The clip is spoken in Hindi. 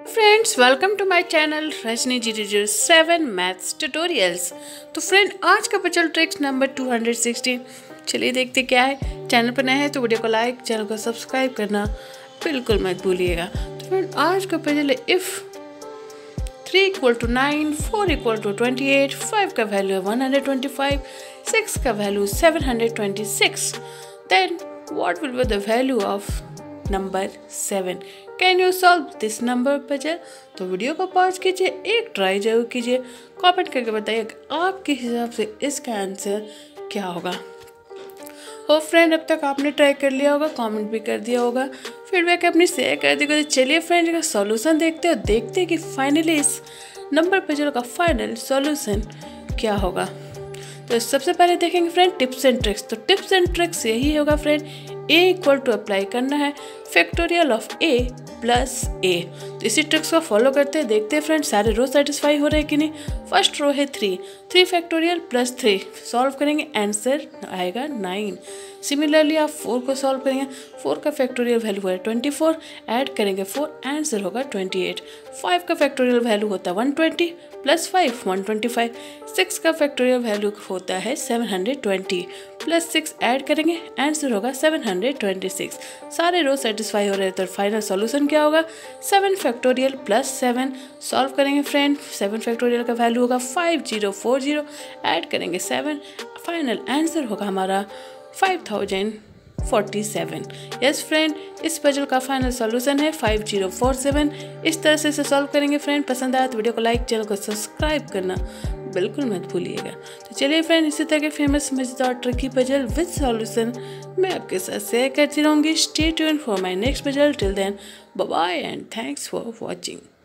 Friends, welcome to my channel Rajni 007 maths tutorials. तो फ्रेंड, आज का पजल ट्रिक्स नंबर 216। चलिए देखते क्या है। चैनल पर नए हैं तो वीडियो को लाइक, चैनल को सब्सक्राइब करना बिल्कुल मत भूलिएगा। तो फ्रेंड, आज का पजल है इफ़ 3 = 9, 4 = 28, 5 का वैल्यू है 125, 6 का value 726, then what will be the value of number 7। Can you solve this number puzzle? तो वीडियो को पॉज कीजिए, एक ट्राई जरूर कीजिए, कमेंट करके बताइए आपके हिसाब से इसका आंसर क्या होगा। हो फ्रेंड, अब तक आपने ट्राई कर लिया होगा, कमेंट भी कर दिया होगा, फीडबैक अपनी शेयर कर दी होगी। चलिए फ्रेंड, इसका सॉल्यूशन देखते हो, देखते हैं कि फाइनली इस नंबर पजल का फाइनल सॉल्यूशन क्या होगा। तो सबसे पहले देखेंगे फ्रेंड टिप्स एंड ट्रिक्स। तो टिप्स एंड ट्रिक्स यही होगा फ्रेंड, a = अप्लाई करना है factorial of a plus a। तो इसी ट्रिक्स को फॉलो करते हैं, देखते हैं फ्रेंड सारे रो सेटिस्फाई हो रहे हैं कि नहीं। फर्स्ट रो है 3 फैक्टोरियल प्लस 3 सॉल्व करेंगे, आंसर आएगा 9। सिमिलरली आप 4 को सॉल्व करेंगे, 4 का फैक्टोरियल वैल्यू है 24, ऐड करेंगे 4, आंसर होगा 28। 5 का फैक्टोरियल वैल्यू होता है 120 प्लस 5 125। 6 का फैक्टोरियल वैल्यू होता है 720 प्लस 6, ऐड करेंगे, आंसर होगा 726। सारे रो सेटिस्फाई हो रहे हैं तो फाइनल सॉल्यूशन क्या होगा, 7 फैक्टोरियल प्लस 7 सॉल्व करेंगे फ्रेंड। 7 फैक्टोरियल का वैल्यू होगा 5040, ऐड करेंगे 7, फाइनल आंसर होगा हमारा 5047। यस फ्रेंड, इस पजल का फाइनल सॉल्यूशन है 5047। इस तरह से इसे सॉल्व करेंगे फ्रेंड। पसंद आया तो वीडियो को लाइक, चैनल को सब्सक्राइब करना बिल्कुल मत भूलिएगा। तो चलिए फ्रेंड, इसी तरह के फेमस मजेदार ट्रिकी पजल विद सॉल्यूशन मैं आपके साथ शेयर करती रहूँगी। Stay tuned for my next puzzle. Till then, bye bye and thanks for watching.